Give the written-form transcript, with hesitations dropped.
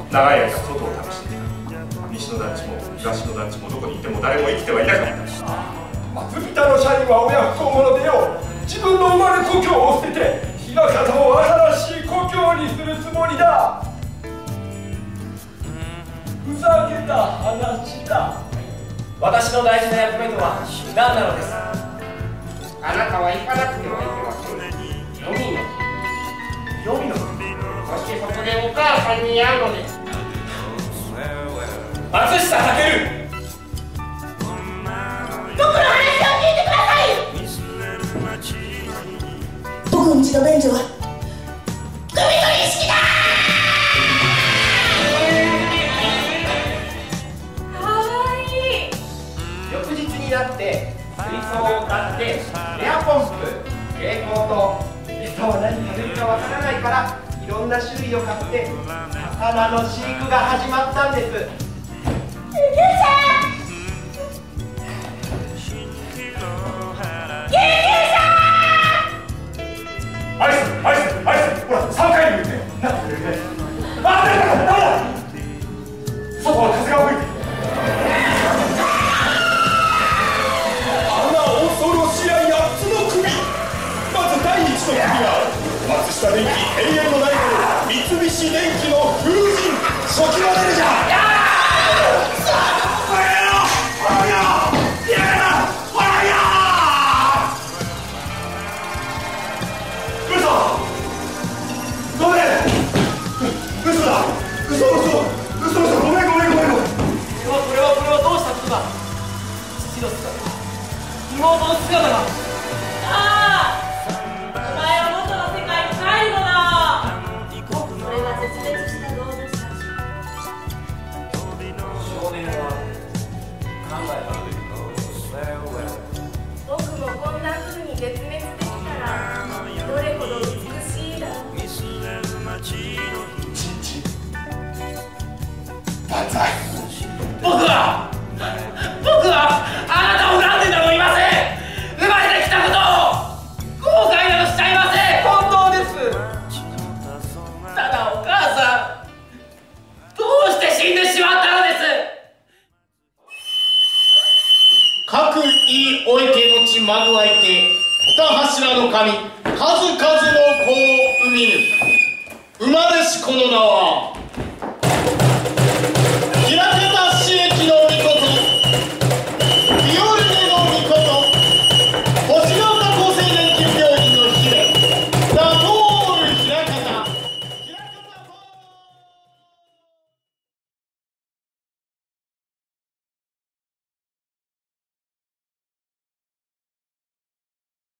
長い間外を旅していた。西の団地も東の団地もどこにいても誰も生きてはいなかった。 松田の社員は親不孝者でよ、自分の生まれ故郷を捨てて枚方を新しい故郷にするつもりだ。ふざけた話だ。 私の大事な役目とは何なのです。 あなたは行かなくてはいけません。 黄泉のそしてそこでお母さんに会うのです。 松下翔。 僕の話を聞いてください。僕んちの便所は首取り式だ。 かわいい。 翌日になって水槽を買ってエアポンプ、蛍光灯、餌は何食べるかわからないからいろんな種類を買って魚の飼育が始まったんです。 アイスアイスアイス、ほら3回に言ってなってくれるね。あ、ダメだダメだ、外は風が吹いてる。 あら恐ろしや8つの首。まず第1の首は松下電器永遠のライバル三菱電機の風神初期モデルじゃ。 妹の姿が。 ああ、お前は元の世界に帰るのだ。それは絶滅した動物たち。 少年は考えた。 僕もこんな風に絶滅できたらどれほど美しいだろう。 万歳。 僕はあなたを恨んでなどいません。生まれてきたことを後悔などしちゃいません。本当です。ただお母さんどうして死んでしまったのです。 各いお池の地まぐわいて二柱の神数々の子を生みぬ生まれしこの名は